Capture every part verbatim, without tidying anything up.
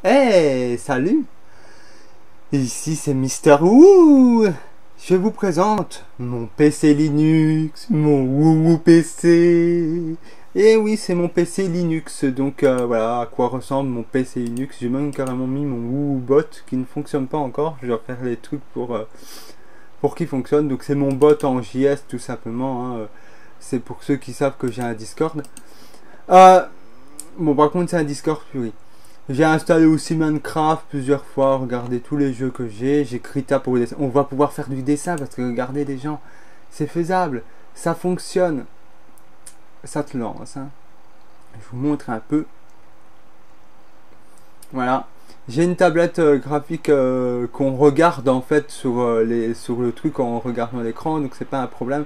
Hey, salut! Ici c'est Mister Woo! Je vous présente mon P C Linux, mon Woo P C. Et oui, c'est mon P C Linux, donc euh, voilà à quoi ressemble mon P C Linux. J'ai même carrément mis mon Woo bot qui ne fonctionne pas encore. Je dois faire les trucs pour, euh, pour qu'il fonctionne. Donc c'est mon bot en J S tout simplement. Hein. C'est pour ceux qui savent que j'ai un Discord. Euh, bon, par contre, c'est un Discord Fury. J'ai installé aussi Minecraft plusieurs fois, regardez tous les jeux que j'ai, j'ai Krita pour le dessin. On va pouvoir faire du dessin parce que regardez les gens, c'est faisable, ça fonctionne. Ça te lance, hein. Je vous montre un peu. Voilà, j'ai une tablette euh, graphique euh, qu'on regarde en fait sur, euh, les, sur le truc en regardant l'écran, donc c'est pas un problème.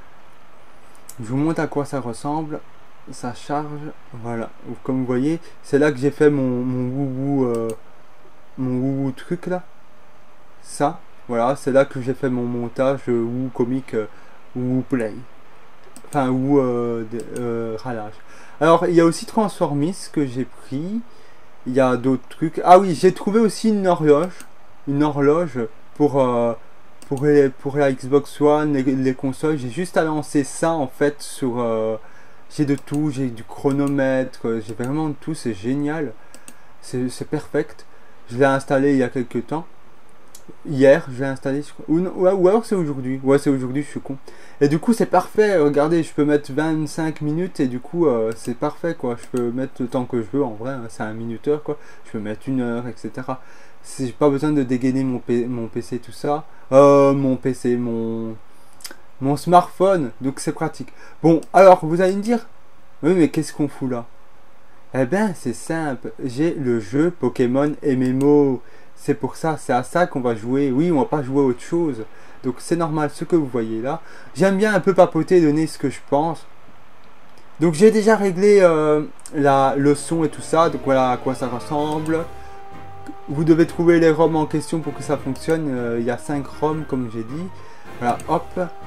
Je vous montre à quoi ça ressemble. Ça charge, voilà, comme vous voyez, c'est là que j'ai fait mon, mon wou euh, mon wou truc là, ça, voilà, c'est là que j'ai fait mon montage euh, wou comique, euh, wou play, enfin wou euh, euh, ralage. Alors il y a aussi Transformis que j'ai pris, il y a d'autres trucs, ah oui, j'ai trouvé aussi une horloge, une horloge pour euh, pour, les, pour la Xbox One, les, les consoles, j'ai juste à lancer ça en fait sur euh, j'ai de tout, j'ai du chronomètre, j'ai vraiment de tout, c'est génial, c'est perfect. Je l'ai installé il y a quelques temps, hier je l'ai installé, je crois. Ou, ou, ou alors c'est aujourd'hui, ouais c'est aujourd'hui, je suis con. Et du coup c'est parfait, regardez, je peux mettre vingt-cinq minutes et du coup euh, c'est parfait quoi, je peux mettre le temps que je veux en vrai, hein, c'est un minuteur quoi, je peux mettre une heure, et cetera. J'ai pas besoin de dégainer mon, P mon P C tout ça, euh, mon P C, mon... mon smartphone, donc c'est pratique. Bon, alors vous allez me dire, oui mais qu'est-ce qu'on fout là? Eh ben c'est simple, j'ai le jeu Pokémon M M O, c'est pour ça, c'est à ça qu'on va jouer, oui on va pas jouer à autre chose, donc c'est normal ce que vous voyez là. J'aime bien un peu papoter, donner ce que je pense. Donc j'ai déjà réglé euh, la, le son et tout ça, donc voilà à quoi ça ressemble. Vous devez trouver les ROM en question pour que ça fonctionne, euh, il y a cinq ROM comme j'ai dit, voilà hop.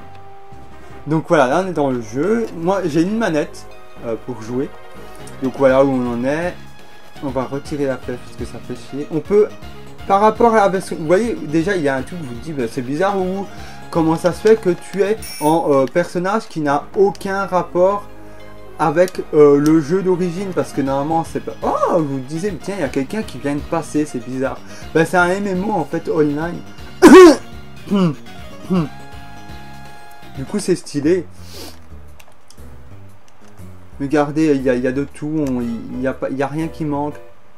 Donc voilà, là on est dans le jeu. Moi j'ai une manette euh, pour jouer. Donc voilà où on en est. On va retirer la flèche parce que ça fait chier. On peut, par rapport à la version, vous voyez déjà il y a un truc qui vous dit, bah, c'est bizarre ou comment ça se fait que tu es en euh, personnage qui n'a aucun rapport avec euh, le jeu d'origine. Parce que normalement c'est pas... Oh, vous disiez, tiens il y a quelqu'un qui vient de passer, c'est bizarre. Bah, c'est un M M O en fait online. Du coup c'est stylé. Regardez, il y, y a de tout, il n'y a, a rien qui manque.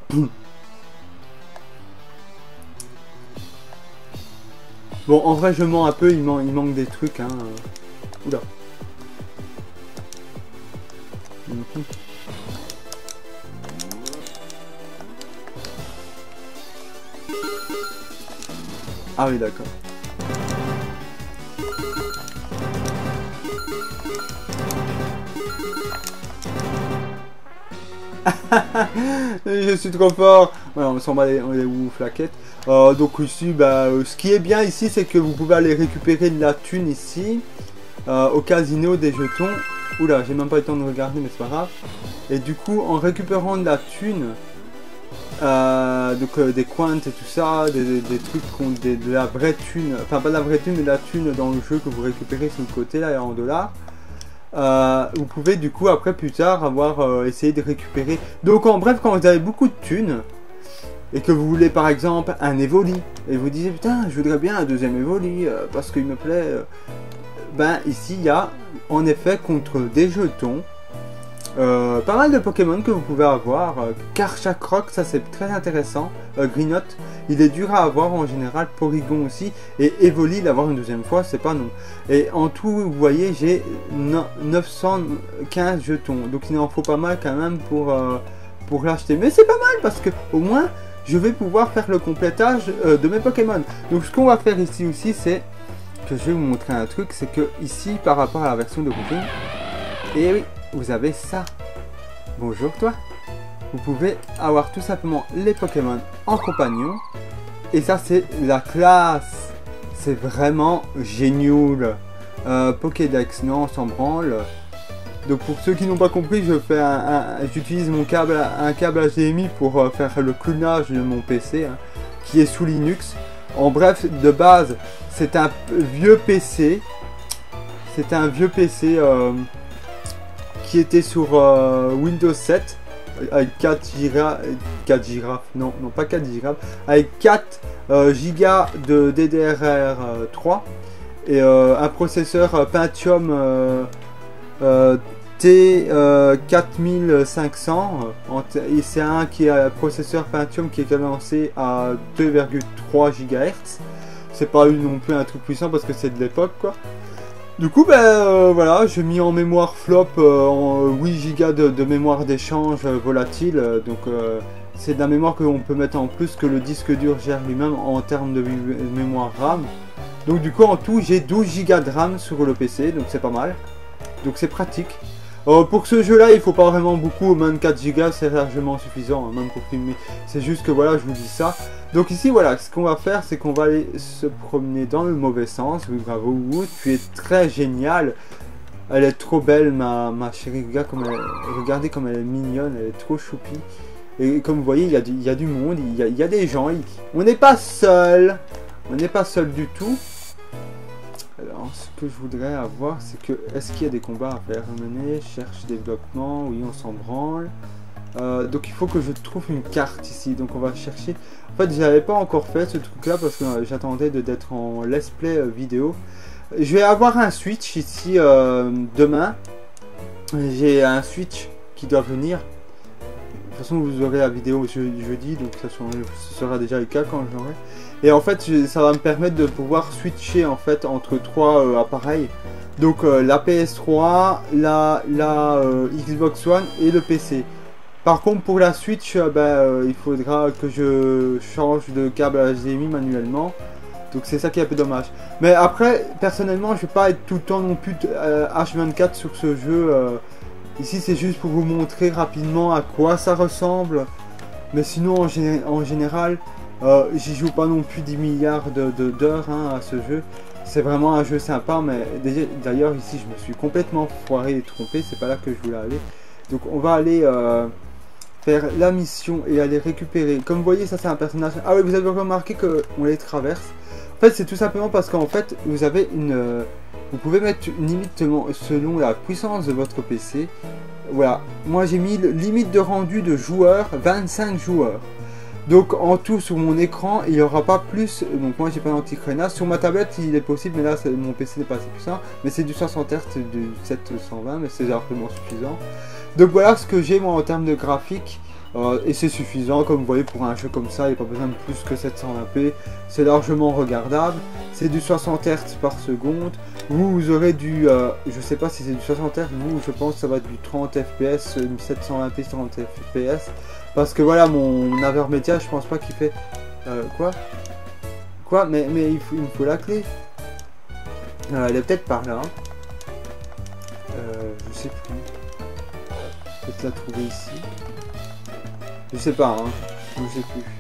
Bon en vrai je mens un peu, il, man, il manque des trucs hein. Oula. Ah oui d'accord. Je suis trop fort. Ouais, on s'en bat les, les ou flaquettes. Euh, donc ici, bah, ce qui est bien ici, c'est que vous pouvez aller récupérer de la thune ici euh, au casino des jetons. Oula, j'ai même pas eu le temps de regarder, mais c'est pas grave. Et du coup, en récupérant de la thune, euh, donc euh, des coins et tout ça, des, des, des trucs contre des, de la vraie thune, enfin pas de la vraie thune, mais de la thune dans le jeu que vous récupérez sur le côté là en dollars. Euh, vous pouvez du coup après plus tard avoir euh, essayé de récupérer. Donc en bref, quand vous avez beaucoup de thunes et que vous voulez par exemple un Evoli et vous disiez putain je voudrais bien un deuxième Evoli euh, parce qu'il me plaît, euh, ben ici il y a en effet contre des jetons euh, pas mal de Pokémon que vous pouvez avoir. euh, Karchakroc, ça c'est très intéressant. euh, Grinotte, il est dur à avoir en général. Porygon aussi. Et Evoli, l'avoir une deuxième fois, c'est pas non. Et en tout, vous voyez, j'ai neuf cent quinze jetons. Donc il en faut pas mal quand même pour, euh, pour l'acheter. Mais c'est pas mal parce que au moins, je vais pouvoir faire le complétage euh, de mes Pokémon. Donc ce qu'on va faire ici aussi, c'est que je vais vous montrer un truc. C'est que ici, par rapport à la version de Routing, et oui, vous avez ça. Bonjour toi. Vous pouvez avoir tout simplement les Pokémon en compagnon. Et ça c'est la classe. C'est vraiment génial. Euh, Pokédex, non, on s'en branle. Donc pour ceux qui n'ont pas compris, je fais un, un, j'utilise mon câble, un câble H D M I pour euh, faire le clonage de mon P C, hein, qui est sous Linux. En bref, de base, c'est un vieux P C. C'est un vieux P C euh, qui était sur euh, Windows sept avec quatre gigas, quatre gigas, non, non pas quatre gigas, avec quatre euh, gigas de D D R R trois et euh, un processeur Pentium euh, euh, T quatre mille cinq cents, et c'est un qui a un processeur Pentium qui est lancé à deux virgule trois gigahertz. C'est pas non plus un truc puissant parce que c'est de l'époque quoi. Du coup ben euh, voilà, j'ai mis en mémoire flop euh, en huit gigas de, de mémoire d'échange euh, volatile, euh, donc euh, c'est de la mémoire que l'on peut mettre en plus que le disque dur gère lui-même en termes de mémoire RAM. Donc du coup en tout j'ai douze gigas de RAM sur le P C, donc c'est pas mal, donc c'est pratique. Euh, pour ce jeu là il faut pas vraiment beaucoup, même quatre gigas c'est largement suffisant, hein, même pour filmer, c'est juste que voilà je vous dis ça. Donc ici voilà, ce qu'on va faire c'est qu'on va aller se promener dans le mauvais sens. Oui bravo Wood, tu es très génial, elle est trop belle ma, ma chérie, regarde comme elle, regardez comme elle est mignonne, elle est trop choupie. Et comme vous voyez il y a du, il y a du monde, il y a, il y a des gens, il, on n'est pas seul, on n'est pas seul du tout. Alors, ce que je voudrais avoir, c'est que, est-ce qu'il y a des combats à faire mener? Cherche développement, oui, on s'en branle. Euh, donc, il faut que je trouve une carte ici. Donc, on va chercher. En fait, j'avais pas encore fait ce truc-là parce que euh, j'attendais d'être en let's play euh, vidéo. Je vais avoir un switch ici euh, demain. J'ai un switch qui doit venir. De toute façon, vous aurez la vidéo je, jeudi, donc ça sera, ce sera déjà le cas quand je l'aurai. Et en fait, je, ça va me permettre de pouvoir switcher en fait entre trois euh, appareils. Donc euh, la P S trois, la, la euh, Xbox One et le P C. Par contre, pour la Switch, euh, ben, euh, il faudra que je change de câble H D M I manuellement. Donc c'est ça qui est un peu dommage. Mais après, personnellement, je vais pas être tout le temps non plus euh, H vingt-quatre sur ce jeu. Euh, Ici, c'est juste pour vous montrer rapidement à quoi ça ressemble. Mais sinon, en, gé en général, euh, j'y joue pas non plus dix milliards d'heures de, de, hein, à ce jeu. C'est vraiment un jeu sympa, mais d'ailleurs, ici, je me suis complètement foiré et trompé. C'est pas là que je voulais aller. Donc, on va aller euh, faire la mission et aller récupérer. Comme vous voyez, ça, c'est un personnage. Ah oui, vous avez remarqué qu'on les traverse. En fait, c'est tout simplement parce qu'en fait, vous avez une... Euh, Vous pouvez mettre une limite selon la puissance de votre P C. Voilà, moi j'ai mis limite de rendu de joueurs, vingt-cinq joueurs. Donc en tout sur mon écran, il n'y aura pas plus. Donc moi j'ai pas d'anti-crénage. Sur ma tablette il est possible, mais là mon P C n'est pas assez puissant. Mais c'est du soixante hertz, du sept cent vingt, mais c'est largement suffisant. Donc voilà ce que j'ai moi en termes de graphique. Euh, et c'est suffisant, comme vous voyez, pour un jeu comme ça, il n'y a pas besoin de plus que sept cent vingt p. C'est largement regardable. C'est du soixante hertz par seconde. Vous, vous aurez du... Euh, je sais pas si c'est du soixante hertz, vous, je pense que ça va être du trente F P S, sept cent vingt p, trente F P S. Parce que voilà, mon Avermedia, je pense pas qu'il fait... Euh, quoi Quoi Mais, mais il, faut, il me faut la clé. Euh, elle est peut-être par là. Euh, je sais plus. Peut-être la trouver ici. Je sais pas, hein. Je sais plus.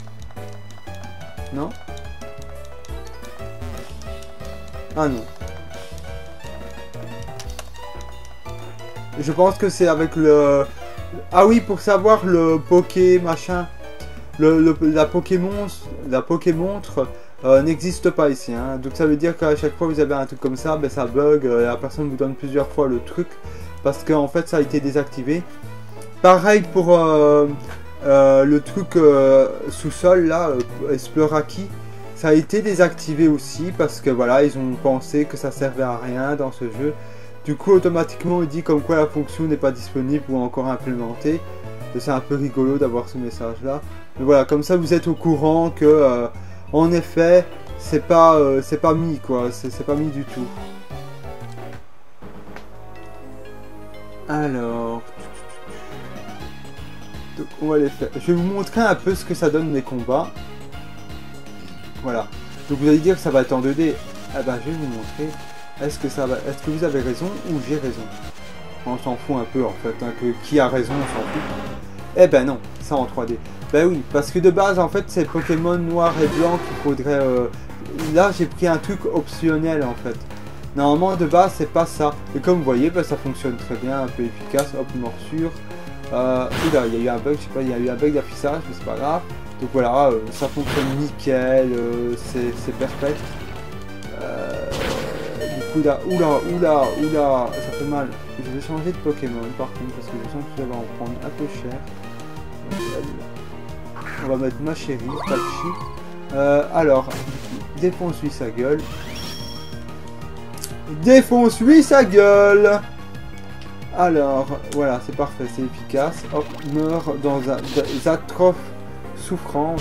Non? Ah non. Je pense que c'est avec le... Ah oui, pour savoir le Poké machin. Le, le, la Pokémon, la Pokémontre euh, n'existe pas ici. Hein. Donc ça veut dire qu'à chaque fois que vous avez un truc comme ça, ben ça bug. Euh, la personne vous donne plusieurs fois le truc. Parce qu'en fait ça a été désactivé. Pareil pour... Euh, Euh, le truc euh, sous-sol là, euh, Exploraki, ça a été désactivé aussi parce que voilà, ils ont pensé que ça servait à rien dans ce jeu. Du coup, automatiquement, il dit comme quoi la fonction n'est pas disponible ou encore implémentée. C'est un peu rigolo d'avoir ce message là. Mais voilà, comme ça, vous êtes au courant que, euh, en effet, c'est pas, euh, c'est pas mis quoi, c'est pas mis du tout. Alors. Donc on va les faire. Je vais vous montrer un peu ce que ça donne les combats. Voilà. Donc vous allez dire que ça va être en deux D. Ah ben je vais vous montrer. Est-ce que ça va. Est-ce que vous avez raison ou j'ai raison? On s'en fout un peu en fait. Hein, que qui a raison, on s'en fout. Eh ben non, ça en trois D. Ben oui, parce que de base en fait c'est Pokémon noir et blanc qu'il faudrait. Euh... Là j'ai pris un truc optionnel en fait. Normalement de base c'est pas ça. Et comme vous voyez, bah, ça fonctionne très bien, un peu efficace. Hop, morsure. Euh, oula, il y a eu un bug, je sais pas, il y a eu un bug d'affichage, mais c'est pas grave. Donc voilà, euh, ça fonctionne nickel, euh, c'est perfect. Euh, du coup là, oula, oula, oula, ça fait mal. Je vais changer de Pokémon par contre, parce que je sens que je vais en prendre un peu cher. On va mettre ma chérie, Tachi. Euh, alors, défonce-lui sa gueule. Défonce-lui sa gueule. Alors, voilà, c'est parfait, c'est efficace. Hop, meurt dans un atroce souffrance.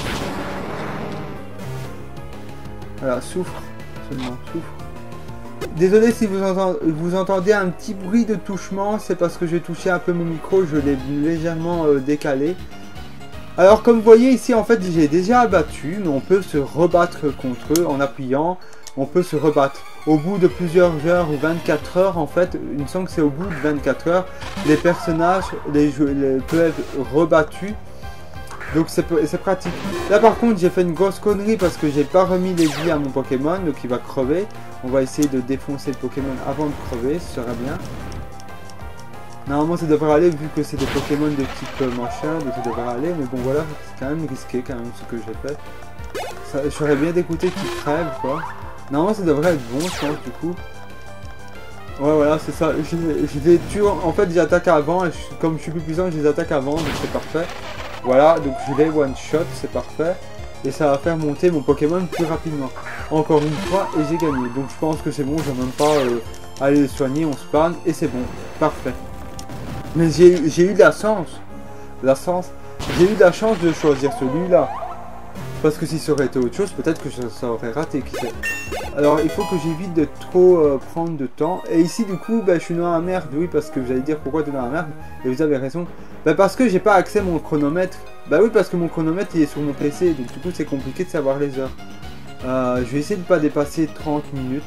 Voilà, souffre, seulement souffre. Désolé si vous entendez, vous entendez un petit bruit de touchement, c'est parce que j'ai touché un peu mon micro, je l'ai légèrement euh, décalé. Alors comme vous voyez ici, en fait, j'ai déjà abattu, mais on peut se rebattre contre eux en appuyant, on peut se rebattre. Au bout de plusieurs heures ou vingt-quatre heures, en fait, il me semble que c'est au bout de vingt-quatre heures, les personnages les jeux, les, peuvent être rebattus. Donc c'est pratique. Là par contre, j'ai fait une grosse connerie parce que j'ai pas remis les vies à mon Pokémon, donc il va crever. On va essayer de défoncer le Pokémon avant de crever, ce serait bien. Normalement ça devrait aller vu que c'est des Pokémon de type machin, donc ça devrait aller. Mais bon voilà, c'est quand même risqué quand même ce que j'ai fait. Ça, j'aurais bien d'écouter qu'il crève quoi. Normalement ça devrait être bon je pense du coup. Ouais voilà c'est ça, je, je les tue, en fait j'attaque avant et je, comme je suis plus puissant je les attaque avant donc c'est parfait. Voilà donc je les one shot, c'est parfait. Et ça va faire monter mon Pokémon plus rapidement. Encore une fois et j'ai gagné. Donc je pense que c'est bon, je vais même pas euh, aller le soigner, on spawn et c'est bon, parfait. Mais j'ai eu de la chance, la chance, j'ai eu de la chance de choisir celui-là. Parce que si ça aurait été autre chose, peut-être que ça, ça aurait raté, qui sait. Alors il faut que j'évite de trop euh, prendre de temps. Et ici du coup, bah, je suis dans la merde, oui, parce que vous allez dire pourquoi tu es dans la merde. Et vous avez raison. Bah, parce que j'ai pas accès à mon chronomètre. Bah oui, parce que mon chronomètre il est sur mon P C, donc du coup c'est compliqué de savoir les heures. Euh, je vais essayer de pas dépasser trente minutes.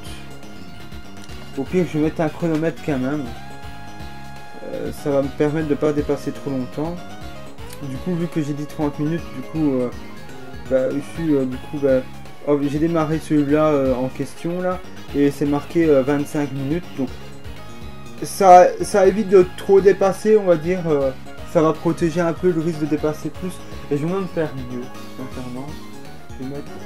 Au pire, je vais mettre un chronomètre quand même. Euh, ça va me permettre de pas dépasser trop longtemps. Du coup, vu que j'ai dit trente minutes, du coup... Euh, Bah, je suis euh, du coup, bah, oh, j'ai démarré celui-là euh, en question là, et c'est marqué euh, vingt-cinq minutes, donc ça, ça évite de trop dépasser, on va dire, euh, ça va protéger un peu le risque de dépasser plus, et je vais même faire mieux, sincèrement, je vais mettre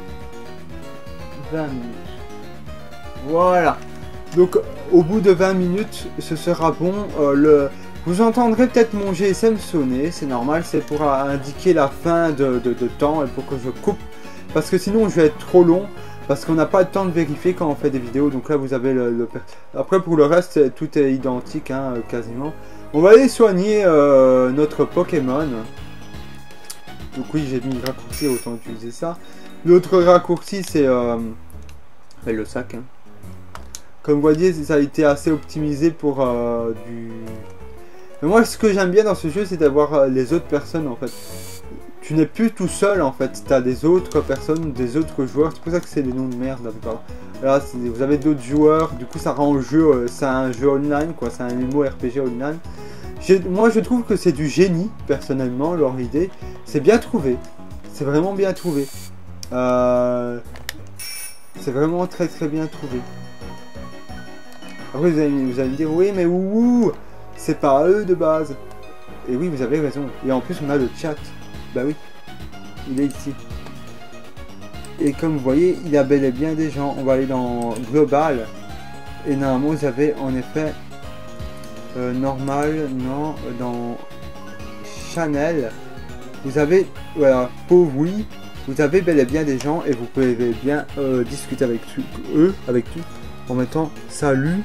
vingt minutes, voilà, donc au bout de vingt minutes, ce sera bon, euh, le... Vous entendrez peut-être mon G S M sonner, c'est normal, c'est pour indiquer la fin de, de, de temps et pour que je coupe. Parce que sinon je vais être trop long, parce qu'on n'a pas le temps de vérifier quand on fait des vidéos. Donc là vous avez le... le... Après pour le reste, tout est identique, hein, quasiment. On va aller soigner euh, notre Pokémon. Donc oui, j'ai mis raccourci, autant utiliser ça. L'autre raccourci c'est euh... le sac. Hein. Comme vous voyez, ça a été assez optimisé pour euh, du... Mais moi, ce que j'aime bien dans ce jeu, c'est d'avoir les autres personnes, en fait. Tu n'es plus tout seul, en fait. Tu as des autres personnes, des autres joueurs. C'est pour ça que c'est des noms de merde, la plupart. Là, vous avez d'autres joueurs. Du coup, ça rend le jeu... C'est un jeu online, quoi. C'est un M M O R P G online. Moi, je trouve que c'est du génie, personnellement, leur idée. C'est bien trouvé. C'est vraiment bien trouvé. Euh... C'est vraiment très, très bien trouvé. Après, vous allez, vous allez me dire, oui, mais ouh, c'est pas à eux de base. Et oui, vous avez raison. Et en plus, on a le chat. Bah oui, il est ici. Et comme vous voyez, il y a bel et bien des gens. On va aller dans Global. Et normalement, vous avez en effet euh, normal, non, dans Channel. Vous avez, voilà, pauvre oui. Vous avez bel et bien des gens et vous pouvez bien euh, discuter avec eux, avec tout, en mettant salut.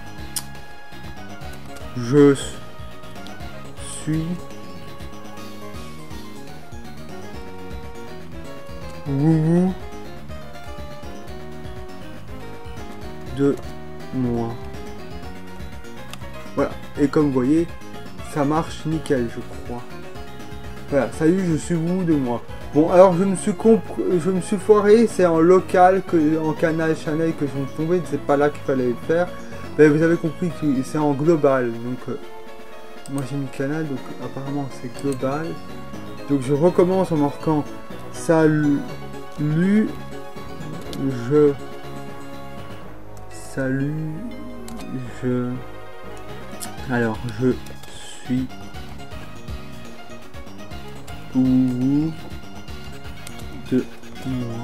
Je suis Wouhou de moi. Voilà. Et comme vous voyez, ça marche nickel, je crois. Voilà. Salut, je suis Wouhou de moi. Bon, alors je me suis comp je me suis foiré. C'est en local que en canal Channel que je me suis tombé. C'est pas là qu'il fallait le faire. Mais vous avez compris que c'est en global, donc euh, moi j'ai mis canal, donc apparemment c'est global. Donc je recommence en marquant salut, je salut, je... Alors, je suis... Où de moi.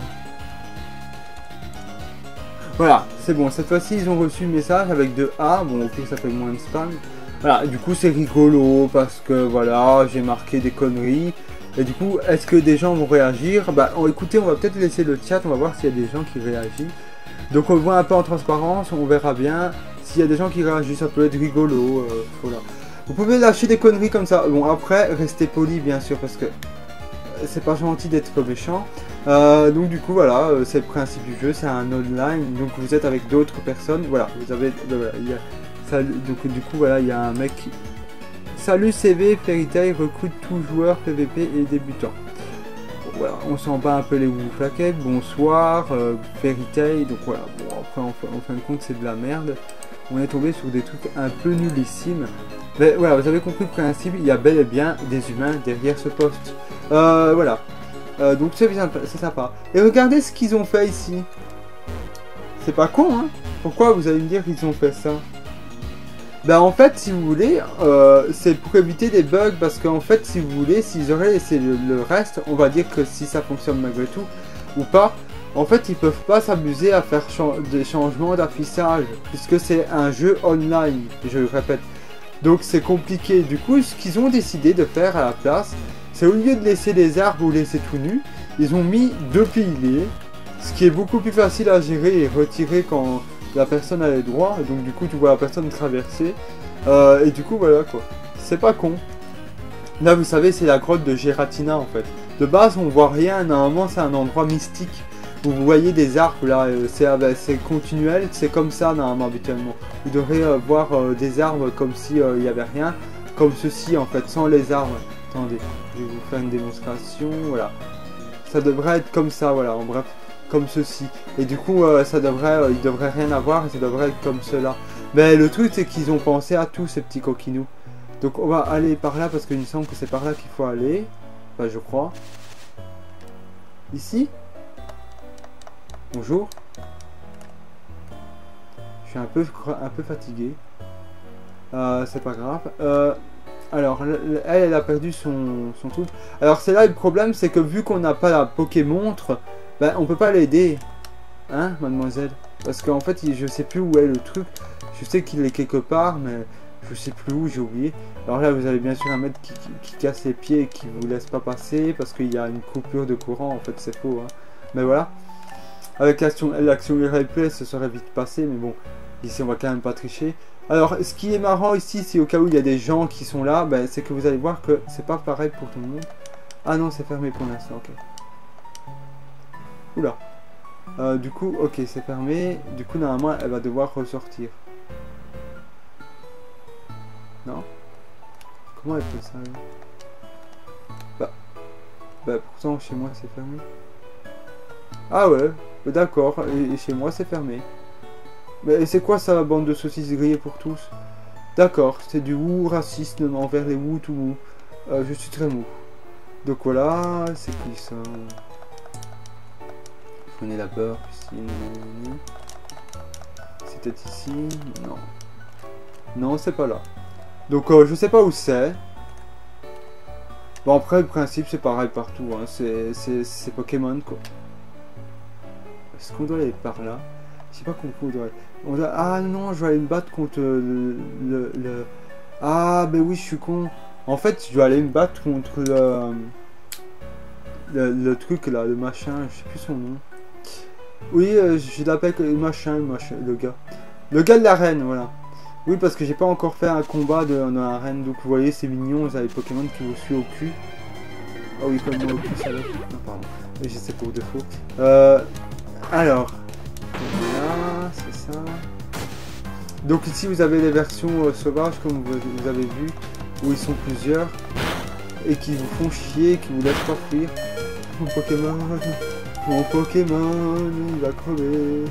Voilà, c'est bon, cette fois-ci ils ont reçu le message avec deux A, bon au pire ça fait moins de spam. Voilà, du coup c'est rigolo parce que voilà, j'ai marqué des conneries. Et du coup, est-ce que des gens vont réagir? Bah oh, écoutez, on va peut-être laisser le chat, on va voir s'il y a des gens qui réagissent. Donc on le voit un peu en transparence, on verra bien. S'il y a des gens qui réagissent, ça peut être rigolo, euh, voilà. Vous pouvez lâcher des conneries comme ça. Bon, après, restez poli, bien sûr, parce que c'est pas gentil d'être méchant. Euh, donc, du coup, voilà, c'est le principe du jeu. C'est un online. Donc, vous êtes avec d'autres personnes. Voilà, vous avez. Voilà, il y a, ça, donc, du coup, voilà, il y a un mec qui. Salut C V, Fairy Tail recrute tout joueur P V P et débutant. Bon, voilà, on s'en bat un peu les wouflaquettes. Bonsoir, euh, Fairy Tail. Donc, voilà, bon, après, en, en fin de compte, c'est de la merde. On est tombé sur des trucs un peu nullissimes. Mais voilà, vous avez compris le principe, il y a bel et bien des humains derrière ce poste. Euh, voilà. Euh, donc c'est bien, c'est sympa. Et regardez ce qu'ils ont fait ici. C'est pas con, hein? Pourquoi vous allez me dire qu'ils ont fait ça? Ben en fait, si vous voulez, euh, c'est pour éviter des bugs, parce qu'en fait, si vous voulez, s'ils auraient laissé le, le reste, on va dire que si ça fonctionne malgré tout, ou pas, en fait, ils peuvent pas s'amuser à faire cha des changements d'affichage, puisque c'est un jeu online, je le répète. Donc c'est compliqué. Du coup, ce qu'ils ont décidé de faire à la place, c'est au lieu de laisser les arbres ou laisser tout nu, ils ont mis deux piliers, ce qui est beaucoup plus facile à gérer et retirer quand la personne a les droits. Et donc du coup, tu vois la personne traverser. Euh, et du coup, voilà quoi. C'est pas con. Là, vous savez, c'est la grotte de Giratina en fait. De base, on voit rien. Normalement, c'est un endroit mystique. Vous voyez des arbres là, c'est continuel, c'est comme ça normalement habituellement. Vous devrez euh, voir euh, des arbres comme si il euh, n'y avait rien, comme ceci en fait, sans les arbres. Attendez, je vais vous faire une démonstration, voilà. Ça devrait être comme ça, voilà, en bref, comme ceci. Et du coup, euh, ça devrait, euh, il devrait rien avoir, et ça devrait être comme cela. Mais le truc, c'est qu'ils ont pensé à tous ces petits coquinous. Donc on va aller par là, parce qu'il me semble que c'est par là qu'il faut aller. Enfin, je crois. Ici? Bonjour. Je suis un peu, un peu fatigué. Euh, c'est pas grave. Euh, alors, elle, elle a perdu son, son truc. Alors, c'est là le problème, c'est que vu qu'on n'a pas la Pokémontre, ben, on peut pas l'aider. Hein, mademoiselle? Parce qu'en fait, je sais plus où est le truc. Je sais qu'il est quelque part, mais je sais plus où, j'ai oublié. Alors là, vous avez bien sûr un mec qui, qui, qui casse les pieds et qui vous laisse pas passer parce qu'il y a une coupure de courant. En fait, c'est faux. Hein. Mais voilà. Avec l'action replay, ce serait vite passé, mais bon, ici on va quand même pas tricher. Alors, ce qui est marrant ici, c'est au cas où il y a des gens qui sont là, ben, c'est que vous allez voir que c'est pas pareil pour tout le monde. Ah non, c'est fermé pour l'instant, ok. Oula. Euh, du coup, ok, c'est fermé. Du coup, normalement, elle va devoir ressortir. Non? Comment elle fait ça, là? Bah, bah, pourtant, chez moi, c'est fermé. Ah ouais, d'accord, et, et chez moi c'est fermé. Mais c'est quoi ça, bande de saucisses grillées pour tous? D'accord, c'est du wou racisme envers les wou tout wou. Euh, je suis très mou. Donc voilà, c'est qui ça? Prenez la peur, piscine. C'est peut-être ici? Non. Non, c'est pas là. Donc euh, je sais pas où c'est. Bon après le principe c'est pareil partout, hein. C'est Pokémon quoi. Est-ce qu'on doit aller par là? Je sais pas qu'on doit aller. On doit... Ah non, je dois aller me battre contre le, le, le... Ah ben oui, je suis con. En fait, je dois aller me battre contre le... Le, le truc là, le machin, je sais plus son nom. Oui, euh, je l'appelle le machin, le machin, le gars. Le gars de l'arène, voilà. Oui, parce que j'ai pas encore fait un combat de, dans l'arène, donc vous voyez, c'est mignon, vous avez Pokémon qui vous suit au cul. Ah oui, comme moi au cul, ça va. Non, pardon. Et c'est pour défaut. Euh... Alors, voilà, c'est ça. Donc ici vous avez les versions euh, sauvages comme vous, vous avez vu, où ils sont plusieurs et qui vous font chier, qui vous laissent pas fuir. Mon Pokémon, mon Pokémon, il va crever.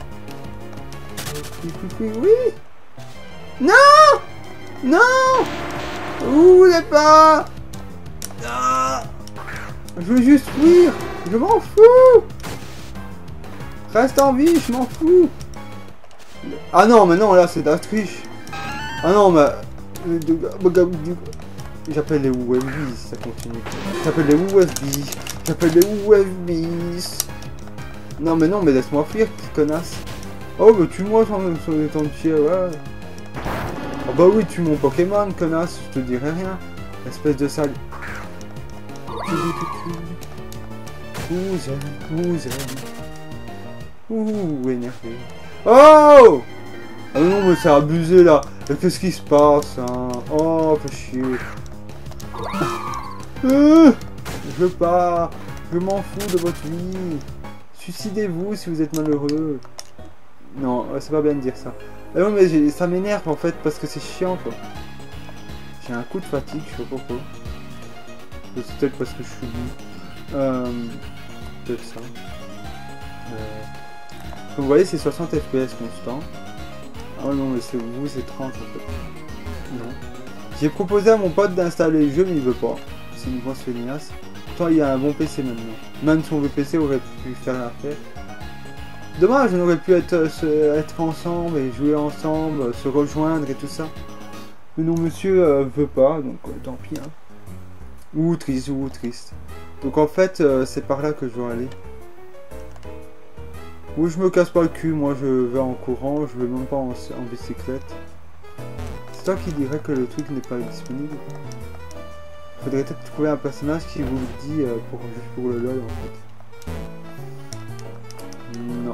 Oui. Non, non. Où n'est pas? Non. Je veux juste fuir. Je m'en fous. Reste en vie, je m'en fous. Ah non, mais non, là, c'est de la triche. Ah non, mais... J'appelle les U F B, ça continue. J'appelle les U F B. J'appelle les U F B. Non, mais non, mais laisse-moi fuir, petite connasse. Oh, bah tue-moi sans ton tir, ouais. Oh bah oui, tue mon Pokémon, connasse, je te dirai rien. Espèce de sale. Cousin, cousin. Ouh, énervé. Oh! Ah non, mais c'est abusé là. Qu'est-ce qui se passe, hein? Oh, fais chier. Euh, je veux pas. Je m'en fous de votre vie. Suicidez-vous si vous êtes malheureux. Non, c'est pas bien de dire ça. Ah non, mais ça m'énerve en fait parce que c'est chiant quoi. J'ai un coup de fatigue, je sais pas pourquoi. C'est peut-être parce que je suis doux. Euh, peut-être ça. Euh, comme vous voyez, c'est soixante F P S constant. Ah non, mais c'est vous, c'est trente en fait. Non. J'ai proposé à mon pote d'installer le jeu, mais il veut pas. C'est une grosse feignasse. Pourtant, il y a un bon P C maintenant. Même son P C aurait pu faire l'affaire. Dommage, on aurait pu être, se, être ensemble et jouer ensemble, se rejoindre et tout ça. Mais non, monsieur euh, veut pas, donc euh, tant pis. Hein. Ou triste, ou triste. Donc en fait, euh, c'est par là que je dois aller. Ou je me casse pas le cul, moi je vais en courant, je vais même pas en, en bicyclette. C'est toi qui dirais que le truc n'est pas disponible. Faudrait peut-être trouver un personnage qui vous le dit euh, pour, juste pour le lol en fait. Non.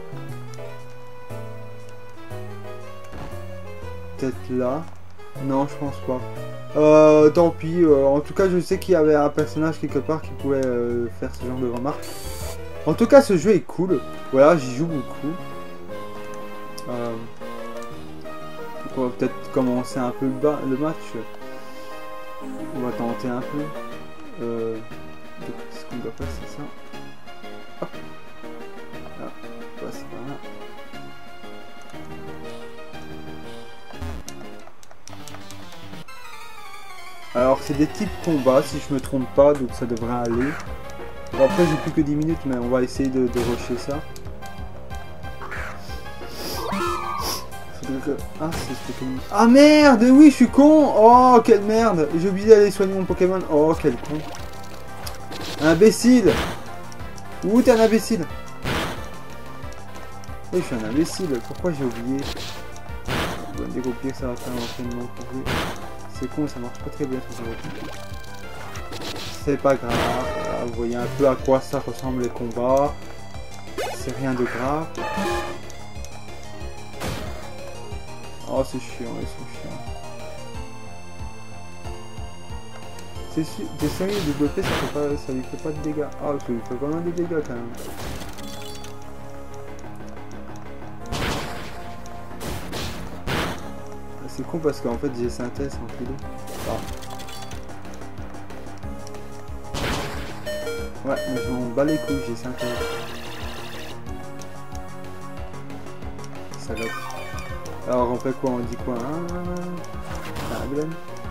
Peut-être là. Non, je pense pas. Euh, tant pis. Euh, en tout cas, je sais qu'il y avait un personnage quelque part qui pouvait euh, faire ce genre de remarques. En tout cas, ce jeu est cool. Voilà, j'y joue beaucoup. Euh, donc on va peut-être commencer un peu le, bas, le match. On va tenter un peu. Euh, donc, ce qu'on doit faire, c'est ça. Hop. Là, on va passer par là. Alors, c'est des types combat, si je me trompe pas, donc ça devrait aller. Bon, après, j'ai plus que dix minutes, mais on va essayer de, de rusher ça. Que... Ah, c'est Pokémon. Ah merde, oui, je suis con. Oh, quelle merde. J'ai oublié d'aller soigner mon Pokémon. Oh, quel con. Imbécile. Où t'es un imbécile? Oui, je suis un imbécile. Pourquoi j'ai oublié? On va dire au pire, ça va faire un entraînement pour vous. C'est con, ça marche pas très bien tout ça. C'est pas grave. Voilà, vous voyez un peu à quoi ça ressemble les combats. C'est rien de grave. Oh, c'est chiant, ils sont chiants. C'est sûr, t'es sérieux, W P ça, fait pas, ça lui fait pas de dégâts. Ah, ça lui fait quand même des dégâts quand même. C'est con parce qu'en fait j'ai synthèse en plus. Ah. Ouais, mais je m'en bats les couilles, j'ai synthèse. Salope. Alors on fait quoi? On dit quoi? Ah, Glen.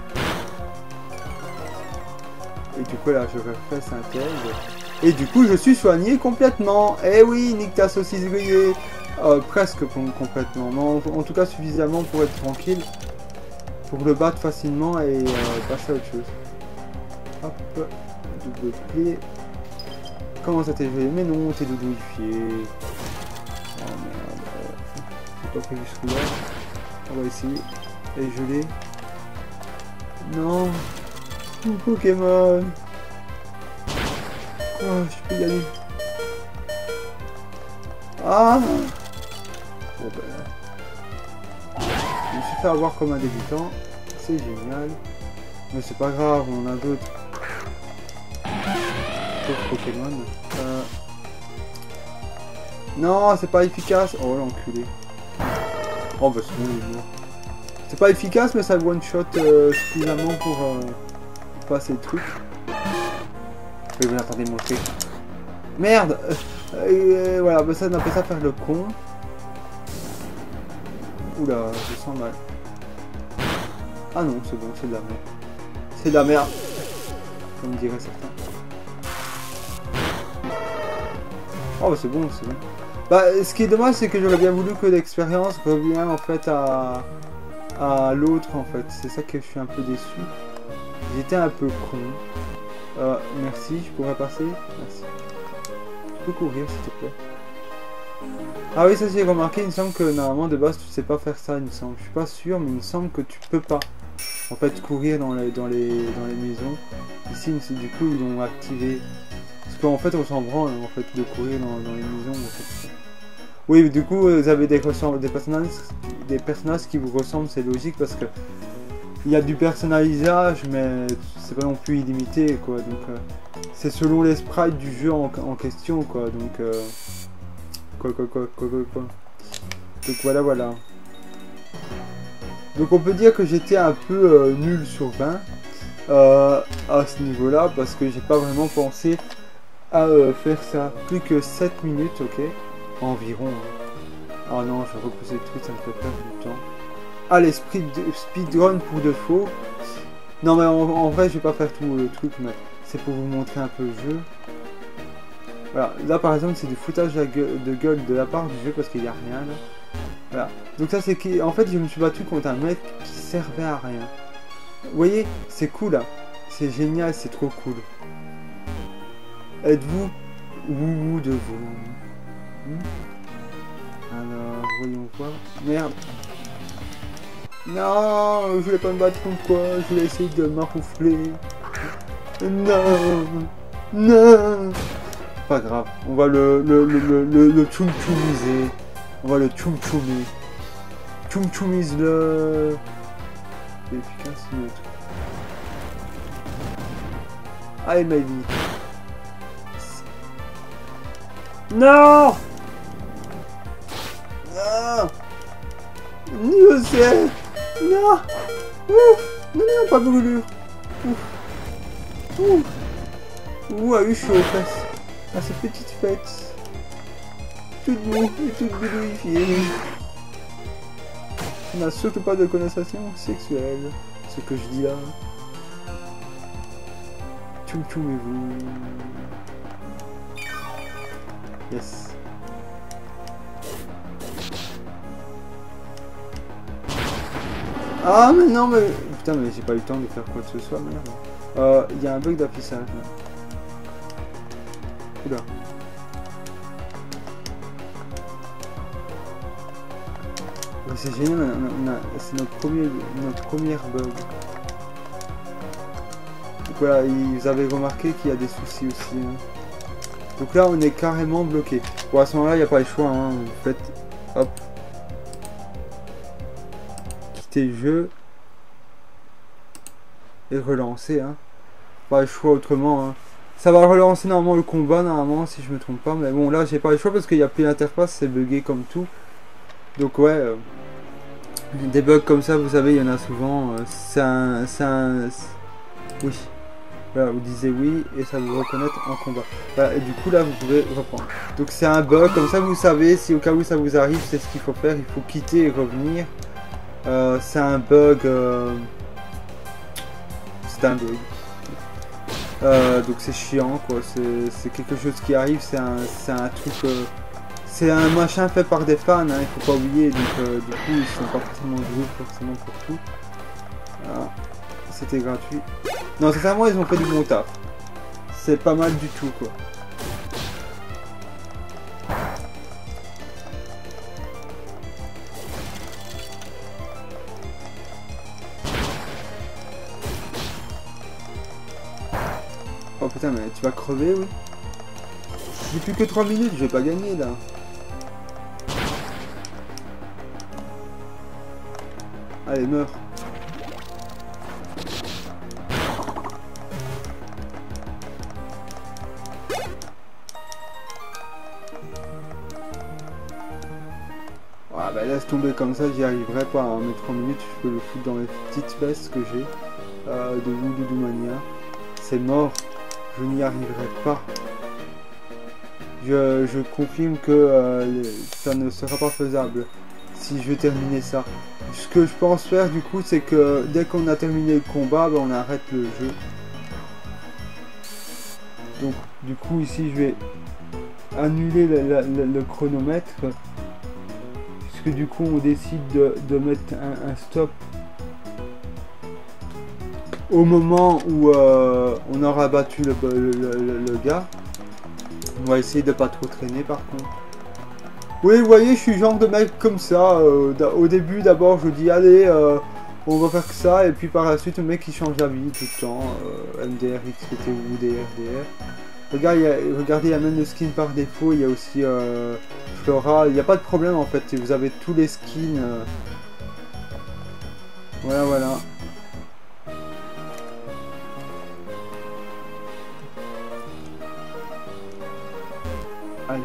Et du coup là je refais synthèse. Et du coup je suis soigné complètement. Eh oui, nique ta saucisse grillée. Euh, presque complètement. Non, en tout cas suffisamment pour être tranquille. Pour le battre facilement et euh, passer à autre chose. Hop. Double clé. Comment ça t'est joué? Mais non, t'es doudouifié. Oh merde. J'ai pas prévu ce coup là. On va essayer. Et je l'ai. Non. Mon Pokémon. Quoi? Je peux y aller. Ah. Bon ben. Je me suis fait avoir comme un débutant. C'est génial. Mais c'est pas grave, on en a d'autres. D'autres Pokémon. Euh... Non, c'est pas efficace. Oh l'enculé. Oh bah c'est bon, il est mort. C'est pas efficace, mais ça one shot euh, suffisamment pour euh, passer le truc. Je vais attendre montrer. Merde. euh, Voilà, bah ça on appelle ça faire le con. Oula, je sens mal. Ah non, c'est bon, c'est de la merde. C'est de la merde. Comme diraient certains. Oh bah c'est bon, c'est bon. Bah, ce qui est dommage, c'est que j'aurais bien voulu que l'expérience revienne en fait à, à l'autre en fait. C'est ça que je suis un peu déçu. J'étais un peu con. Euh, merci, je pourrais passer. Merci. Tu peux courir s'il te plaît. Ah oui, ça j'ai remarqué, il me semble que normalement de base tu sais pas faire ça, il me semble. Je suis pas sûr, mais il me semble que tu peux pas en fait courir dans les, dans les, dans les maisons. Ici, du coup, ils l'ont activé. Parce qu'en fait, on s'en branle en fait de courir dans, dans les maisons. En fait. Oui, du coup, vous avez des, des, personnages, des personnages qui vous ressemblent, c'est logique parce que il y a du personnalisage, mais c'est pas non plus illimité, quoi. Donc, euh, c'est selon les sprites du jeu en, en question, quoi. Donc, euh, quoi, quoi, quoi, quoi, quoi, quoi. Donc voilà, voilà. Donc, on peut dire que j'étais un peu euh, nul sur vingt euh, à ce niveau-là parce que j'ai pas vraiment pensé à euh, faire ça. Plus que sept minutes, ok. Environ. Hein. Oh non, je vais repousser le truc, ça me fait perdre du temps. Allez, speed, speedrun pour de faux. Non mais en, en vrai, je vais pas faire tout le truc, mais c'est pour vous montrer un peu le jeu. Voilà, là par exemple, c'est du foutage de gueule, de gueule de la part du jeu parce qu'il n'y a rien là. Voilà. Donc ça c'est qui. En fait, je me suis battu contre un mec qui servait à rien. Vous voyez, c'est cool là. C'est génial, c'est trop cool. Êtes-vous wouhou de vous? Alors, voyons voir. Merde. Non, je voulais pas me battre contre quoi. Je voulais essayer de m'arroufler. Non. Non. Pas grave. On va le le le le le, le tchoum tchoumiser. On va le tchoum tchoumer. Tchoum tchoumise le. C'est efficace neutre. Allez ma vie. Non. Non. Je sais. Non. Ouf. Non, non, pas brûlure. Ouf. Ouf. Ouh, a eu chaud aux fesses. À ces petites fêtes. Toute mou et toute bidouifiée. On n'a surtout pas de connotation sexuelle. Ce que je dis là. Tchoum tchoumez-vous. Yes. Ah mais non mais... Putain mais j'ai pas eu le temps de faire quoi que ce soit, merde. Euh, il y a un bug d'affichage là. Oula. C'est génial, on a, a, c'est notre premier, notre première bug. Donc voilà, vous avez remarqué qu'il y a des soucis aussi. Hein. Donc là on est carrément bloqué. Bon à ce moment là il n'y a pas le choix, hein. Vous faites hop. Quitter le jeu. Et relancer. Hein. Pas le choix autrement. Hein. Ça va relancer normalement le combat normalement si je me trompe pas. Mais bon là j'ai pas le choix parce qu'il n'y a plus d'interface, c'est bugué comme tout. Donc ouais. Euh, des bugs comme ça vous savez il y en a souvent. Euh, c'est un. C'est un. Oui. Voilà, vous disiez oui et ça vous reconnaît en combat. Voilà, et du coup là vous pouvez reprendre. Donc c'est un bug, comme ça vous savez, si au cas où ça vous arrive, c'est ce qu'il faut faire, il faut quitter et revenir. Euh, c'est un bug... Euh... C'est un bug. Euh, donc c'est chiant quoi, c'est quelque chose qui arrive, c'est un, un truc... Euh... C'est un machin fait par des fans, hein, il faut pas oublier, donc euh, du coup ils sont pas forcément joués forcément pour tout. Voilà. C'était gratuit. Non, sincèrement, ils ont fait du bon taf. C'est pas mal du tout, quoi. Oh putain, mais tu vas crever, oui. J'ai plus que trois minutes, je vais pas gagner, là. Allez, meurs. Ah bah laisse tomber comme ça, j'y arriverai pas en mettre trois minutes, je peux le foutre dans les petites vestes que j'ai euh, de Voodoo Mania. C'est mort, je n'y arriverai pas. Je, je confirme que euh, ça ne sera pas faisable si je veux terminer ça. Ce que je pense faire du coup, c'est que dès qu'on a terminé le combat, bah, on arrête le jeu. Donc du coup ici je vais annuler le, le, le chronomètre. Puisque du coup on décide de, de mettre un, un stop au moment où euh, on aura battu le, le, le, le gars. On va essayer de pas trop traîner par contre. Oui, vous voyez, je suis le genre de mec comme ça. Euh, au début, d'abord, je dis allez, euh, on va faire que ça, et puis par la suite, le mec il change d'avis tout le temps. Euh, M D R, X P T ou D R D R. Regarde, il y a, regardez, il y a même le skin par défaut. Il y a aussi euh, Flora. Il n'y a pas de problème en fait. Vous avez tous les skins. Euh... Voilà, voilà. Allez.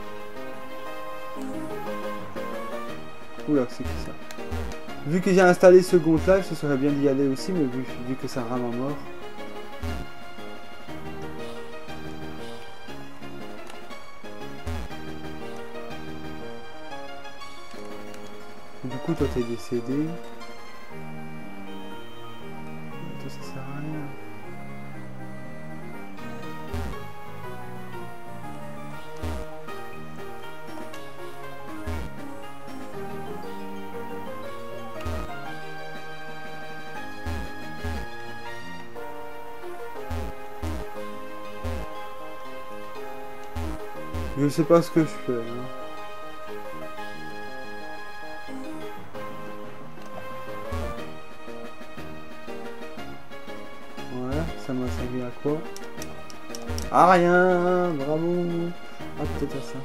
Oula, c'est qui ça? Vu que j'ai installé Second Life, ce serait bien d'y aller aussi, mais vu, vu que ça rame à mort. Du coup, toi t'es décédé. Toi, ça sert à rien. Je sais pas ce que je fais. Hein. Voilà, ça m'a servi à quoi? Ah, rien. Bravo. Ah, peut-être à ça.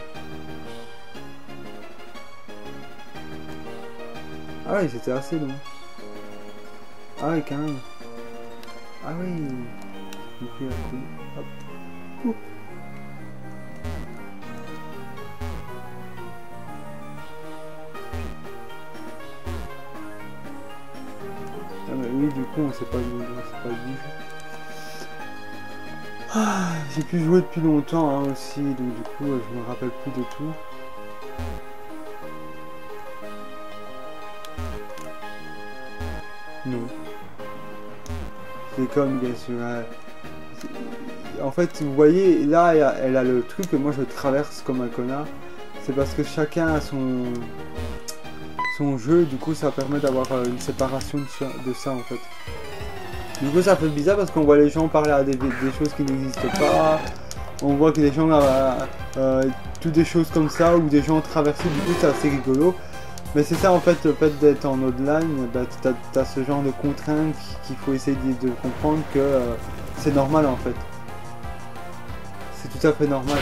Ah oui, c'était assez long. Ah oui, quand même. Ah oui. J'ai pris un coup. Hop. Ouh. Ah mais oui, du coup, on sait pas le c'est pas le jeu. Ah, j'ai pu jouer depuis longtemps hein, aussi, donc du coup, je me rappelle plus de tout. Non. C'est comme, bien sûr. Hein. En fait, vous voyez, là, elle a, elle a le truc que moi je traverse comme un connard. C'est parce que chacun a son, son jeu, du coup, ça permet d'avoir une séparation de, de ça, en fait. Du coup, ça fait bizarre parce qu'on voit les gens parler à des, des choses qui n'existent pas. On voit que les gens, euh, euh, toutes des choses comme ça, ou des gens traversés, du coup, c'est assez rigolo. Mais c'est ça en fait, le fait d'être en online, bah, tu as, as ce genre de contraintes qu'il faut essayer de, de comprendre que euh, c'est normal en fait. C'est tout à fait normal.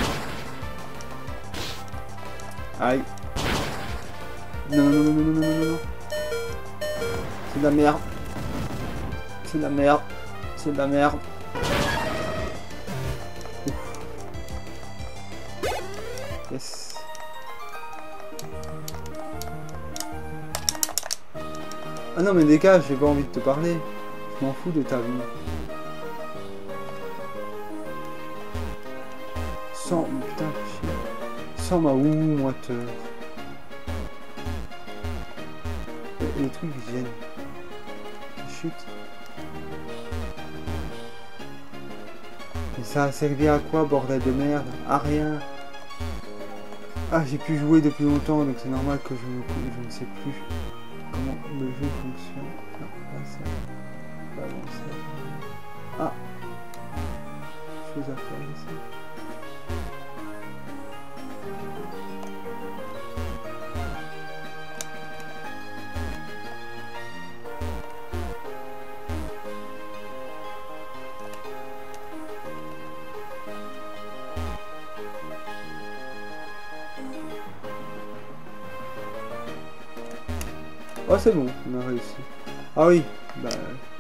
Aïe. Non, non, non, non, non, non, non, non. C'est de la merde. C'est de la merde. C'est de la merde. Ouf. Yes. Ah non mais les gars, j'ai pas envie de te parler. Je m'en fous de ta vie. Sans... Putain, chier. Sans ma ouh moiteur. Et les trucs viennent. Chut. Et ça a servi à quoi, bordel de merde? À rien. Ah, j'ai pu jouer depuis longtemps, donc c'est normal que je, je ne sais plus comment le jeu fonctionne. Non, pas ça. Pas avancer. Ah. Chose à faire ici. Oh c'est bon, on a réussi. Ah oui, bah...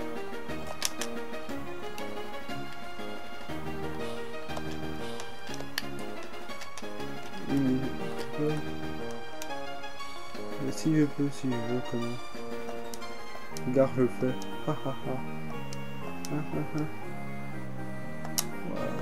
Oui, mais... mais si je peux, si je veux, comment... Regarde, je le fais. Ha ha ha. Ha ha ha. Voilà,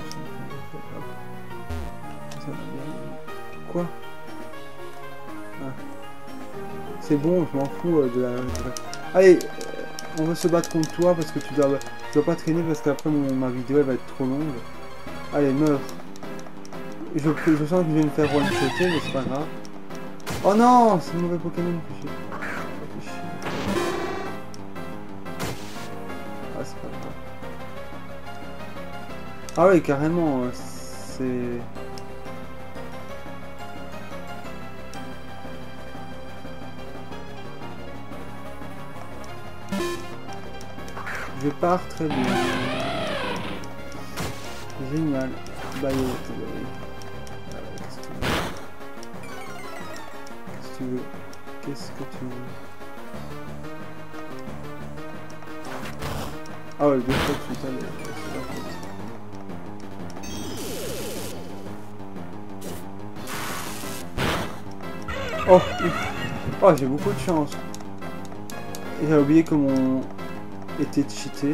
ça va bien. Quoi? Ah. C'est bon, je m'en fous euh, de la... Allez, euh, on va se battre contre toi parce que tu dois, tu dois pas traîner parce qu'après mon... ma vidéo elle va être trop longue. Allez, meurs. je, je sens que je vais me faire one-shotter, mais c'est pas grave. Oh non, c'est le mauvais Pokémon que j'ai. Ah, c'est pas grave. Ah oui, carrément, c'est... Je pars très bien. Génial. Bah, qu'est-ce que tu veux? Qu'est-ce que tu veux? Ah ouais, deux fois de suite, allez, c'est oh, oh j'ai beaucoup de chance. Et j'ai oublié comment était cheaté.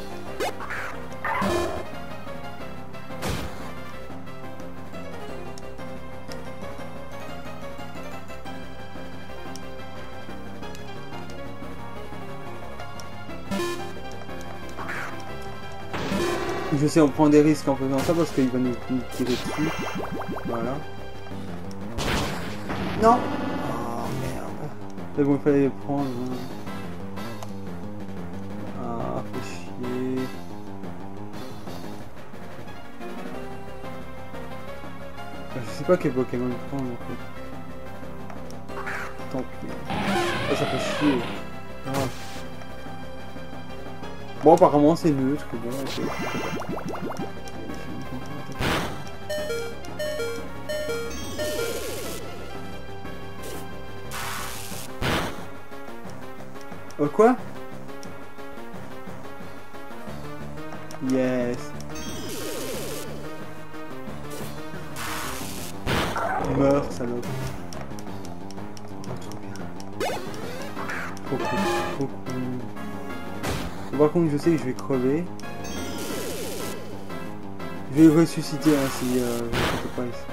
Je sais, on prend des risques en faisant ça parce qu'il va nous, nous tirer dessus. Voilà. Non. Oh merde. Mais bon, il fallait les prendre. Ah, fait chier. Je sais pas quel Pokémon prendre en fait. Tant pis. Ah, ça fait chier. Ah. Bon, apparemment c'est neutre. Bon, ok. Oh quoi? Yes. Meurs, salope. Oh, trop bien. Trop cool, trop cool. Par contre, je sais que je vais crever. Je vais ressusciter hein, si euh, je ne fais pas ici.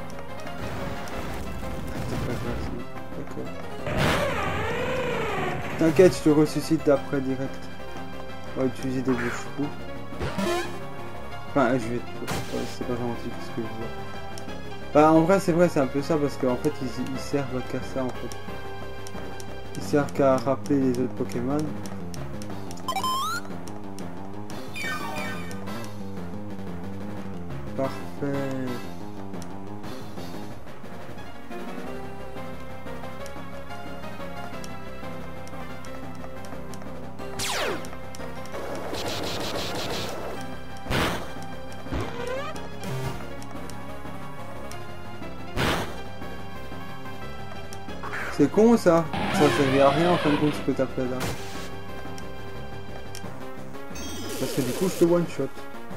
D'accord. T'inquiète, je te ressuscite d'après direct. On va utiliser des bouches trous. Enfin, je vais... Ouais, c'est pas gentil ce que je vois. Bah, en vrai, c'est vrai, c'est un peu ça, parce qu'en fait, ils, ils servent qu'à ça, en fait. Ils servent qu'à rappeler les autres Pokémon. Parfait. C'est con ça, ça servait à rien en fin de compte ce que t'as fait là. Parce que du coup je te one shot.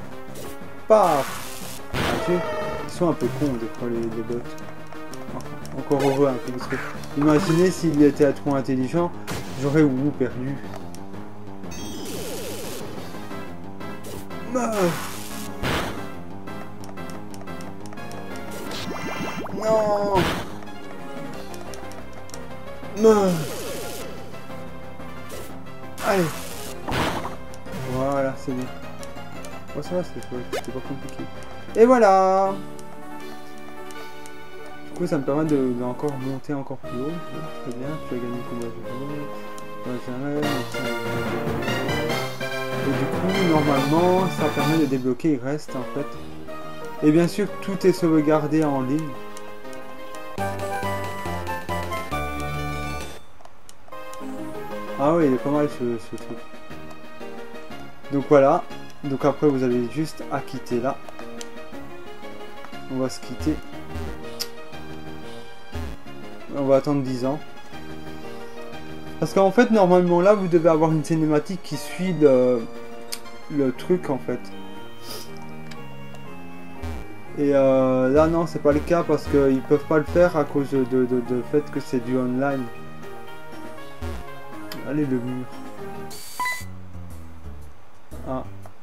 Paf. Ah, tu sais, ils sont un peu cons des fois les, les bots. Enfin, encore heureux un peu parce que imaginez s'il était trop intelligent, j'aurais ou perdu. Meurs. Non. Non. Allez. Voilà, c'est bien. Oh, ça va, c'était pas compliqué. Et voilà. Du coup, ça me permet de, de encore monter encore plus haut. Très bien, tu as gagné le combat de jeu. Et du coup, normalement, ça permet de débloquer, il reste en fait. Et bien sûr, tout est sauvegardé en ligne. Ah oui, il est pas mal ce, ce truc. Donc voilà. Donc après, vous avez juste à quitter là. On va se quitter. On va attendre dix ans. Parce qu'en fait, normalement là, vous devez avoir une cinématique qui suit le, le truc en fait. Et euh, là, non, c'est pas le cas parce qu'ils peuvent pas le faire à cause de, de, de, de fait que c'est du online. Allez, le mur. Ah.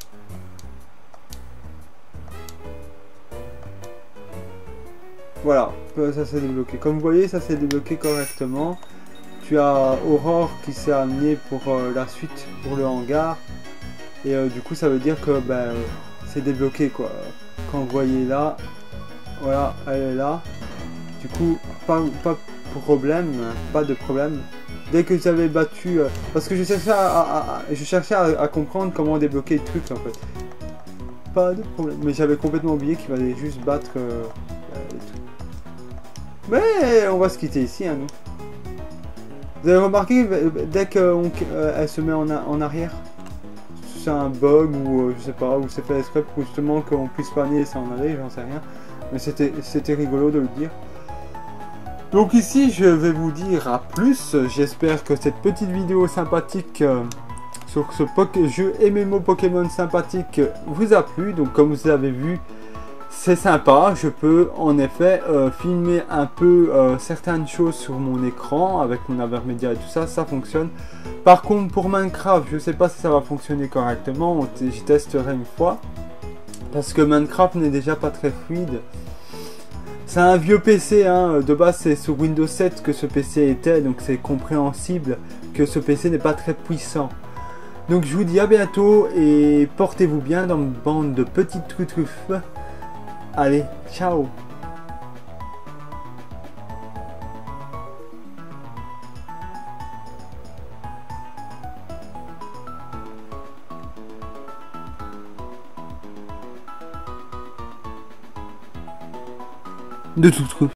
Voilà, ça s'est débloqué. Comme vous voyez, ça s'est débloqué correctement. Tu as Aurore qui s'est amené pour euh, la suite, pour le hangar. Et euh, du coup, ça veut dire que ben, euh, c'est débloqué quoi. Quand vous voyez là, Voilà, elle est là. Du coup, pas, pas de problème, pas de problème. Dès que j'avais battu... Euh, parce que je cherchais, à, à, à je cherchais à, à comprendre comment débloquer le truc en fait. Pas de problème. Mais j'avais complètement oublié qu'il fallait juste battre euh, les trucs. Mais on va se quitter ici, hein, nous. Vous avez remarqué, dès qu'elle euh, se met en, en arrière, c'est un bug ou euh, je sais pas, ou c'est fait exprès pour justement qu'on puisse planer et s'en aller, j'en sais rien. Mais c'était rigolo de le dire. Donc ici, je vais vous dire à plus. J'espère que cette petite vidéo sympathique euh, sur ce jeu M M O Pokémon sympathique vous a plu. Donc comme vous avez vu, c'est sympa. Je peux en effet euh, filmer un peu euh, certaines choses sur mon écran avec mon Avermedia et tout ça. Ça fonctionne. Par contre, pour Minecraft, je ne sais pas si ça va fonctionner correctement. Je testerai une fois. Parce que Minecraft n'est déjà pas très fluide. C'est un vieux P C, hein. De base c'est sur Windows sept que ce P C était, donc c'est compréhensible que ce P C n'est pas très puissant. Donc je vous dis à bientôt et portez-vous bien dans une bande de petites truffes. Allez, ciao. De tout truc.